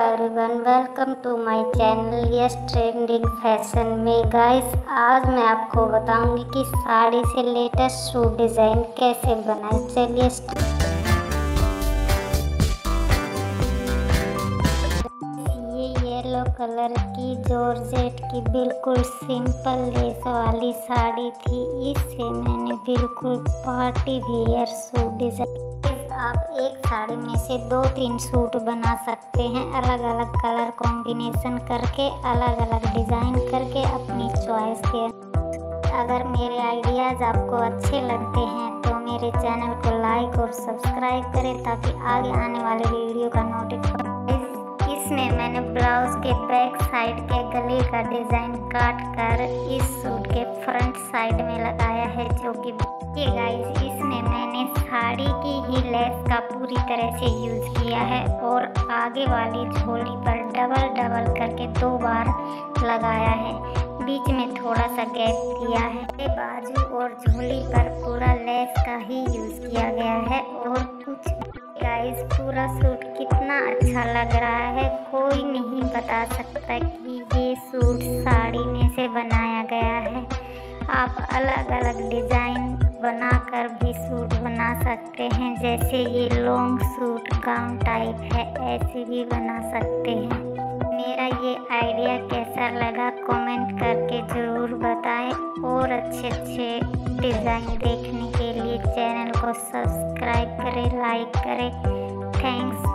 Everyone, welcome to my channel yes trending fashion में। Guys, आज मैं आपको बताऊंगी कि साड़ी से लेटेस्ट सूट डिज़ाइन कैसे बनाएं। चलिए ये येलो कलर की जॉर्जेट की बिल्कुल सिंपल लेस वाली साड़ी थी। इससे मैंने बिल्कुल पार्टी वियर सूट डिज़ाइन। आप एक साड़ी में से 2-3 सूट बना सकते हैं, अलग अलग कलर कॉम्बिनेशन करके, अलग अलग डिज़ाइन करके, अपनी चॉइस के। अगर मेरे आइडियाज़ आपको अच्छे लगते हैं तो मेरे चैनल को लाइक और सब्सक्राइब करें ताकि आगे आने वाले वीडियो का नोटिफिकेशन। इसमें मैंने ब्लाउज के बैक साइड के गले का डिज़ाइन काट कर इस सूट के फ्रंट साइड में लगाया है, जो कि गाइस इसमें मैंने साड़ी की ही लेस का पूरी तरह से यूज़ किया है और आगे वाली झोली पर डबल डबल करके 2 बार लगाया है। बीच में थोड़ा सा गैप दिया है। बाजू और झोली पर पूरा लेस का ही यूज़ किया गया है और कुछ। गाइस, पूरा सूट कितना अच्छा लग रहा है, कोई नहीं बता सकता कि ये सूट साड़ी में से बनाया गया है। आप अलग अलग डिज़ाइन बनाकर भी सूट बना सकते हैं, जैसे ये लॉन्ग सूट गाउन टाइप है, ऐसे भी बना सकते हैं। मेरा ये आइडिया कैसा लगा कमेंट करके ज़रूर बताएं और अच्छे अच्छे डिज़ाइन देखने के लिए चैनल को सब्सक्राइब करें, लाइक करें। थैंक्स।